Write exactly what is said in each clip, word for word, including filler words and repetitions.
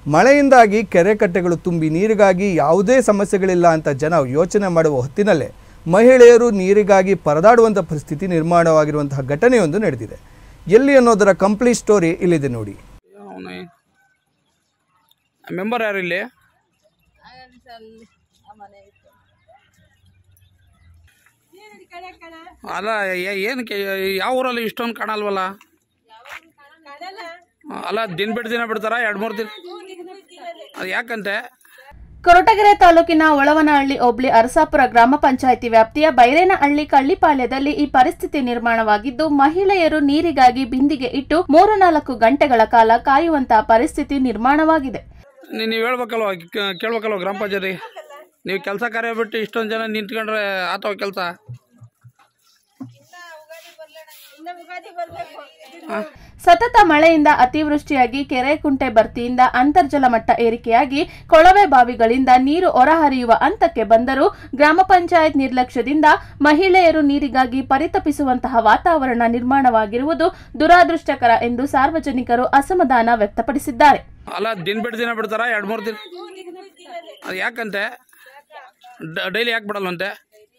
ಮಳೆಯಿಂದಾಗಿ ಕೆರೆ ಕಟ್ಟೆಗಳು ತುಂಬಿ ನೀರಿಗಾಗಿ ಯಾವುದೇ ಸಮಸ್ಯೆಗಳಿಲ್ಲ ಅಂತ ಜನ ಯೋಚನೆ ಮಾಡುವ ಹೊತ್ತಿನಲ್ಲೇ ಮಹಿಳೆಯರು ನೀರಿಗಾಗಿ ಪರದಾಡುವಂಥ ಪರಿಸ್ಥಿತಿ ನಿರ್ಮಾಣವಾಗಿರುವಂತಹ ಘಟನೆಯೊಂದು ನಡೆದಿದೆ. ಎಲ್ಲಿ ಅನ್ನೋದರ ಕಂಪ್ಲೀಟ್ ಸ್ಟೋರಿ ಇಲ್ಲಿದೆ ನೋಡಿ. ಮೆಂಬರ್ ಯಾರು ಇಲ್ಲಿ? ಅಲ್ಲ ಏನಕ್ಕೆ ಯಾವ ಊರಲ್ಲಿ ಇಷ್ಟೊಂದು ಕಾಣಲ್ವಲ್ಲ? ಅಲ್ಲ ದಿನ ಬಿಟ್ಟು ದಿನ ಬಿಡ್ತಾರ ಎರಡು ಮೂರು ದಿನ? ಅದು ಯಾಕಂತೆ? ಕೊರಟಗೆರೆ ತಾಲೂಕಿನ ಒಳವನಹಳ್ಳಿ ಹೋಬಳಿ ಅರಸಾಪುರ ಗ್ರಾಮ ಪಂಚಾಯಿತಿ ವ್ಯಾಪ್ತಿಯ ಬೈರೇನಹಳ್ಳಿ ಕಳ್ಳಿಪಾಳ್ಯದಲ್ಲಿ ಈ ಪರಿಸ್ಥಿತಿ ನಿರ್ಮಾಣವಾಗಿದ್ದು, ಮಹಿಳೆಯರು ನೀರಿಗಾಗಿ ಬಿಂದಿಗೆ ಇಟ್ಟು ಮೂರು ನಾಲ್ಕು ಗಂಟೆಗಳ ಕಾಲ ಕಾಯುವಂತಹ ಪರಿಸ್ಥಿತಿ ನಿರ್ಮಾಣವಾಗಿದೆ. ನೀವು ಹೇಳ್ಬೇಕಲ್ವ, ಕೇಳ್ಬೇಕಲ್ವ ಗ್ರಾಮ ಪಂಚಾಯತಿ? ನೀವು ಕೆಲಸ ಕಾರ್ಯ ಬಿಟ್ಟು ಇಷ್ಟೊಂದು ಜನ ನಿಂತ್ಕೊಂಡ್ರೆ ಆತವ ಕೆಲಸ? ಸತತ ಮಳೆಯಿಂದ ಅತಿವೃಷ್ಟಿಯಾಗಿ ಕೆರೆ ಕುಂಟೆ ಭರ್ತಿಯಿಂದ ಅಂತರ್ಜಲ ಮಟ್ಟ ಏರಿಕೆಯಾಗಿ ಕೊಳವೆ ಬಾವಿಗಳಿಂದ ನೀರು ಹೊರಹರಿಯುವ ಹಂತಕ್ಕೆ ಬಂದರೂ ಗ್ರಾಮ ಪಂಚಾಯತ್ ನಿರ್ಲಕ್ಷ್ಯದಿಂದ ಮಹಿಳೆಯರು ನೀರಿಗಾಗಿ ಪರಿತಪಿಸುವಂತಹ ವಾತಾವರಣ ನಿರ್ಮಾಣವಾಗಿರುವುದು ದುರಾದೃಷ್ಟಕರ ಎಂದು ಸಾರ್ವಜನಿಕರು ಅಸಮಾಧಾನ ವ್ಯಕ್ತಪಡಿಸಿದ್ದಾರೆ. ಅಲ್ಲ ದಿನ ಬಿಟ್ಟು ದಿನ ಬಿಡ್ತಾರ ಎರಡು ಮೂರು ದಿನ? ಅದು ಯಾಕಂತೆ? ಡೈಲಿ ಯಾಕೆ ಬಿಡಲ್ವಂತೆ?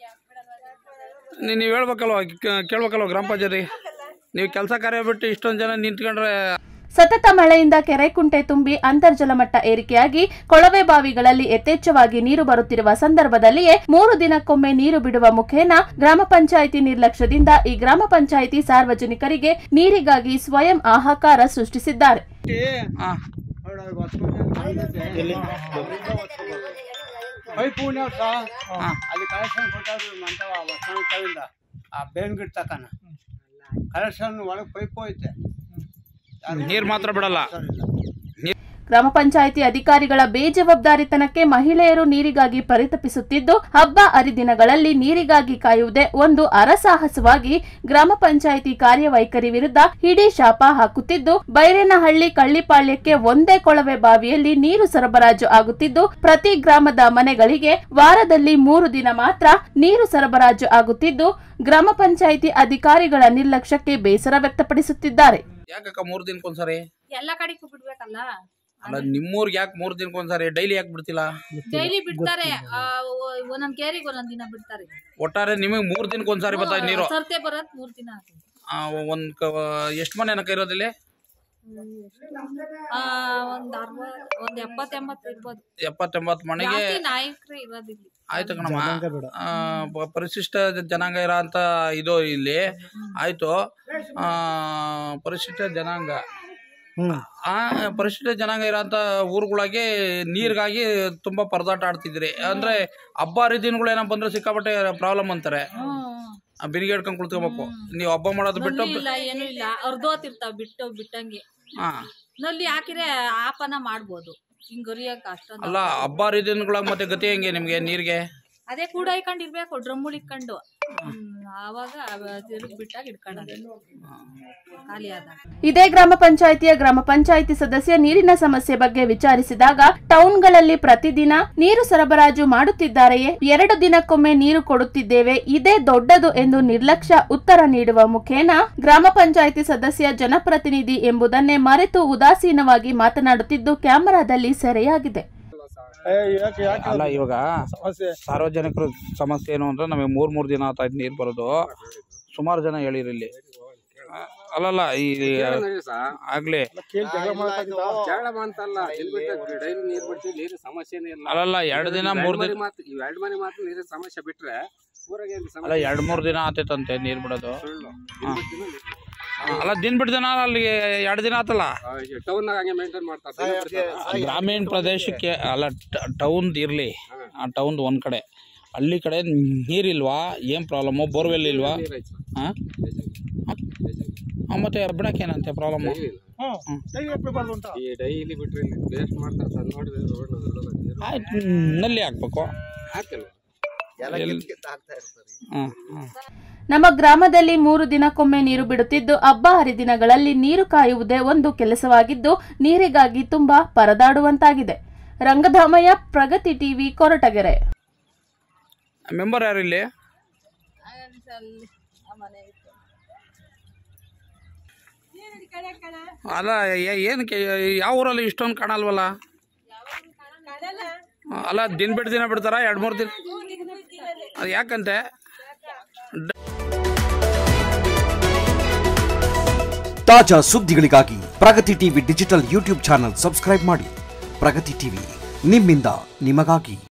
ನೀವು ಹೇಳ್ಬೇಕಲ್ವ, ಕೇಳ್ಬೇಕಲ್ವ ಗ್ರಾಮ ಪಂಚಾಯತಿ? ನೀವು ಕೆಲಸ ಕಾರ್ಯ ಬಿಟ್ಟು ಇಷ್ಟೊಂದು ಜನ ನಿಂತ್ಕೊಂಡ್ರೆ? ಸತತ ಮಳೆಯಿಂದ ಕೆರೆ ಕುಂಟೆ ತುಂಬಿ ಅಂತರ್ಜಲ ಮಟ್ಟ ಏರಿಕೆಯಾಗಿ ಕೊಳವೆ ಬಾವಿಗಳಲ್ಲಿ ಯಥೇಚ್ಛವಾಗಿ ನೀರು ಬರುತ್ತಿರುವ ಸಂದರ್ಭದಲ್ಲಿಯೇ ಮೂರು ದಿನಕ್ಕೊಮ್ಮೆ ನೀರು ಬಿಡುವ ಮುಖೇನ ಗ್ರಾಮ ಪಂಚಾಯಿತಿ ನಿರ್ಲಕ್ಷ್ಯದಿಂದ ಈ ಗ್ರಾಮ ಪಂಚಾಯಿತಿ ಸಾರ್ವಜನಿಕರಿಗೆ ನೀರಿಗಾಗಿ ಸ್ವಯಂ ಹಾಹಾಕಾರ ಸೃಷ್ಟಿಸಿದ್ದಾರೆ. ನೀರು ಮಾತ್ರ ಬಿಡಲ್ಲ. ಗ್ರಾಮ ಪಂಚಾಯಿತಿ ಅಧಿಕಾರಿಗಳ ಬೇಜವಾಬ್ದಾರಿತನಕ್ಕೆ ಮಹಿಳೆಯರು ನೀರಿಗಾಗಿ ಪರಿತಪಿಸುತ್ತಿದ್ದು, ಹಬ್ಬ ಹರಿದಿನಗಳಲ್ಲಿ ನೀರಿಗಾಗಿ ಕಾಯುವುದೇ ಒಂದು ಅರಸಾಹಸವಾಗಿ ಗ್ರಾಮ ಪಂಚಾಯಿತಿ ಕಾರ್ಯವೈಖರಿ ವಿರುದ್ಧ ಹಿಡಿ ಶಾಪ ಹಾಕುತ್ತಿದ್ದು, ಬೈರೇನಹಳ್ಳಿ ಕಳ್ಳಿಪಾಳ್ಯಕ್ಕೆ ಒಂದೇ ಕೊಳವೆ ಬಾವಿಯಲ್ಲಿ ನೀರು ಸರಬರಾಜು ಆಗುತ್ತಿದ್ದು, ಪ್ರತಿ ಗ್ರಾಮದ ಮನೆಗಳಿಗೆ ವಾರದಲ್ಲಿ ಮೂರು ದಿನ ಮಾತ್ರ ನೀರು ಸರಬರಾಜು ಆಗುತ್ತಿದ್ದು, ಗ್ರಾಮ ಪಂಚಾಯಿತಿ ಅಧಿಕಾರಿಗಳ ನಿರ್ಲಕ್ಷ್ಯಕ್ಕೆ ಬೇಸರ ವ್ಯಕ್ತಪಡಿಸುತ್ತಿದ್ದಾರೆ. ಯಾಕಕ್ಕ ಮೂರು ದಿನಕ್ಕೊಂದ್ಸರಿ ಎಲ್ಲ ಕಡೆಗೂ ಬಿಡ್ಬೇಕಲ್ಲ? ಅಲ್ಲ ನಿಮ್ಮೂರ್ಗೆ ಯಾಕೆ ಮೂರು ದಿನಕ್ಕೊಂದ್ಸರಿ? ಡೈಲಿ ಯಾಕೆ ಬಿಡ್ತಿಲ್ಲ? ಡೈಲಿ ಬಿಡ್ತಾರೆ, ಒಂದೊಂದ್ ಕೇರಿಗೆ ಒಂದೊಂದ್ ದಿನ ಬಿಡ್ತಾರೆ. ಒಟ್ಟಾರೆ ನಿಮಗೆ ಮೂರು ದಿನಕ್ಕೊಂದ್ಸರಿ ಬರ್ತಾ ನೀರು? ಸರ್ತೆ ಬರತ್ ಮೂರ್ ದಿನ. ಒಂದ್ ಎಷ್ಟು ಮನೆ ಏನಕ್ಕ ಇರೋದಿಲ್ಲ? ಒಂದ್ ಅರವತ್ ಒಂದ್ ಎಪ್ಪತ್ ಎಂಬತ್ ಇರ್ಬೋದು. ಎಪ್ಪತ್ತೆಂಬತ್ ಮನೆಗೆ ನಾಯಕರೇ ಇರೋದಿಲ್ಲ. ಆಯ್ತು ಕಣಮ್ಮ, ಪರಿಶಿಷ್ಟ ಜನಾಂಗ ಇರೋ ಅಂತ ಇದು ಇಲ್ಲಿ ಆಯ್ತು. ಆ ಪರಿಶಿಷ್ಟ ಜನಾಂಗ ಆ ಪರಿಶಿಷ್ಟ ಜನಾಂಗ ಇರೋಂಥ ಊರುಗಳಿಗೆ ನೀರಿಗಾಗಿ ತುಂಬಾ ಪರದಾಟ ಆಡ್ತಿದ್ರಿ. ಅಂದ್ರೆ ಹಬ್ಬ ಹರಿದಿನಗಳು ಏನಪ್ಪ ಬಂದ್ರೆ ಸಿಕ್ಕಾಪಟ್ಟೆ ಪ್ರಾಬ್ಲಮ್ ಅಂತಾರೆ. ಬಿರಿಗೆ ಹಿಡ್ಕೊಂಡ್ ಕುಳ್ತ್ಕೋಬೇಕು. ನೀವು ಹಬ್ಬ ಮಾಡೋದು ಬಿಟ್ಟು ಏನು ಇಲ್ಲ, ಅರ್ಧೋತಿರ್ತಾವ ಬಿಟ್ಟು ಬಿಟ್ಟಂಗೆ. ಹಾ ನಲ್ಲಿ ಹಾಕಿದ್ರೆ ಆಪನ ಮಾಡ್ಬೋದು. ಹಿಂಗರಿಯಕ್ ಅಷ್ಟ ಅಲ್ಲ, ಹಬ್ಬ ಹರಿದಿನಗಳಾಗ ಮತ್ತೆ ಗತಿ ಹೆಂಗೆ ನಿಮ್ಗೆ ನೀರ್ಗೆ? ಅದೇ ಕೂಡ ಇಟ್ಕೊಂಡಿರ್ಬೇಕು, ಡ್ರಮ್ಮುಲ್ ಇಟ್ಕೊಂಡು ಆವಾಗ ಬಿಟ್ಟಾಗ ಇಟ್ಕೊಳ್ಳೋದು ಖಾಲಿ ಆದಾಗ. ಇದೇ ಗ್ರಾಮ ಪಂಚಾಯಿತಿಯ ಗ್ರಾಮ ಪಂಚಾಯಿತಿ ಸದಸ್ಯ ನೀರಿನ ಸಮಸ್ಯೆ ಬಗ್ಗೆ ವಿಚಾರಿಸಿದಾಗ, ಟೌನ್ಗಳಲ್ಲಿ ಪ್ರತಿದಿನ ನೀರು ಸರಬರಾಜು ಮಾಡುತ್ತಿದ್ದಾರೆಯೇ, ಎರಡು ದಿನಕ್ಕೊಮ್ಮೆ ನೀರು ಕೊಡುತ್ತಿದ್ದೇವೆ, ಇದೇ ದೊಡ್ಡದು ಎಂದು ನಿರ್ಲಕ್ಷ್ಯ ಉತ್ತರ ನೀಡುವ ಮುಖೇನ ಗ್ರಾಮ ಪಂಚಾಯಿತಿ ಸದಸ್ಯ ಜನಪ್ರತಿನಿಧಿ ಎಂಬುದನ್ನೇ ಮರೆತು ಉದಾಸೀನವಾಗಿ ಮಾತನಾಡುತ್ತಿದ್ದು ಕ್ಯಾಮೆರಾದಲ್ಲಿ ಸೆರೆಯಾಗಿದೆ. ಅಲ್ಲ ಇವಾಗ ಸಾರ್ವಜನಿಕರ ಸಮಸ್ಯೆ ಏನು ಅಂದ್ರೆ ನಮಗೆ ಮೂರ್ ಮೂರ್ ದಿನ ಆಯ್ತು ನೀರು ಬರೋದು. ಸುಮಾರು ಜನ ಹೇಳಿರಿ ಇಲ್ಲಿ. ಅಲ್ಲಲ್ಲ ಈ ಆಗ್ಲಿ ಅಲ್ಲಲ್ಲ ಎರಡು ದಿನ ಮೂರ್ ದಿನ ಸಮಸ್ಯೆ ಬಿಟ್ರೆ ಅಲ್ಲ ಎರಡು ಮೂರ್ ದಿನ ಆತೈತಂತೆ ನೀರ್ ಬಿಡೋದು. ಅಲ್ಲ ದಿನ ಬಿಟ್ಟು ದಿನ ಅಲ್ಲಿ ಎರಡು ದಿನ ಆತಲ್ಲ. ಗ್ರಾಮೀಣ ಪ್ರದೇಶಕ್ಕೆ ಅಲ್ಲ, ಟೌನ್ ಇರ್ಲಿ, ಆ ಟೌನ್ ಒಂದ್ ಕಡೆ, ಹಳ್ಳಿ ಕಡೆ ನೀರಿಲ್ವಾ? ಏನ್ ಪ್ರಾಬ್ಲಮ್? ಬೋರ್ವೆಲ್ ಇಲ್ವಾ? ಮತ್ತೆ ಬಿಡಕ್ಕೆ ಏನಂತೆ ಪ್ರಾಬ್ಲಮ್? ಆಯ್ತು, ನಲ್ಲಿ ಹಾಕ್ಬೇಕು. ನಮ್ಮ ಗ್ರಾಮದಲ್ಲಿ ಮೂರು ದಿನಕ್ಕೊಮ್ಮೆ ನೀರು ಬಿಡುತ್ತಿದ್ದು, ಹಬ್ಬ ಹರಿದಿನಗಳಲ್ಲಿ ನೀರು ಕಾಯುವುದೇ ಒಂದು ಕೆಲಸವಾಗಿದ್ದು, ನೀರಿಗಾಗಿ ತುಂಬಾ ಪರದಾಡುವಂತಾಗಿದೆ. ರಂಗಧಾಮಯ್ಯ, ಪ್ರಗತಿ ಟಿವಿ, ಕೊರಟಗೆರೆ. ಮೆಂಬರ್ ಯಾರು ಇಲ್ಲಿ? ಅಲ್ಲ ಏನಕ್ಕೆ ಯಾವ ಊರಲ್ಲಿ ಇಷ್ಟೊಂದು ಕಾಣಲ್ವಲ್ಲ? ಅಲ್ಲ ದಿನ ಬಿಟ್ಟು ದಿನ ಬಿಡ್ತಾರ ಎರಡು ಮೂರು ದಿನ ಅದು ಯಾಕಂತೆ ತಾಜಾ ಸುದ್ದಿಗಳಿಗಾಗಿ Pragati TV digital YouTube channel subscribe ಮಾಡಿ. ಪ್ರಗತಿ ಟಿವಿ ನಿಮ್ಮಿಂದ ನಿಮಗಾಗಿ.